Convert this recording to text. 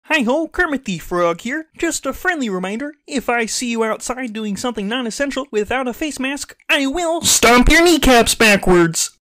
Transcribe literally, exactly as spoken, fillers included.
Hi-ho, Kermit the Frog here. Just a friendly reminder, if I see you outside doing something non-essential without a face mask, I will stomp your kneecaps backwards!